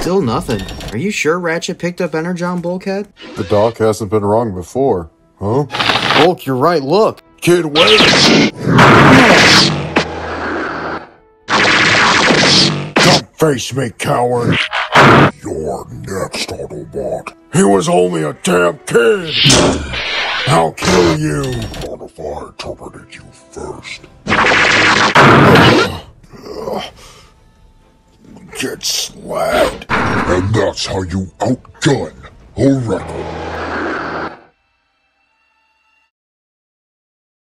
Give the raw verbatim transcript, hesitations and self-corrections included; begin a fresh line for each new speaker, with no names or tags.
Still nothing. Are you sure Ratchet picked up Energon, Bulkhead?
The doc hasn't been wrong before, huh?
Bulk, you're right, look.
Kid, wait! Come face me, coward! You're next, Autobot. He was only a damn kid! I'll kill you! What if I interpreted you first? Get slapped. And that's how you outgun a rebel.